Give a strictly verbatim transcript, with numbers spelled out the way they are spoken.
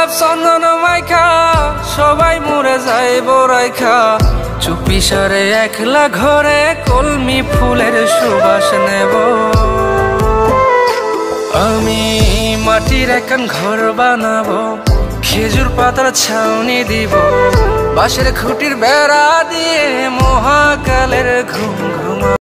গোলাপ চন্দন মাইখা সবাই মরে যাইব রাইখা চুপি সারে একলা ঘরে কলমি ফুলের সুবাস নেব আমি মাটির একখান ঘর বানাবো খেজুর পাতার ছাউনি দিব বাঁশের খুঁটির বেড়া দিয়ে মহাকালের ঘুম ঘুমা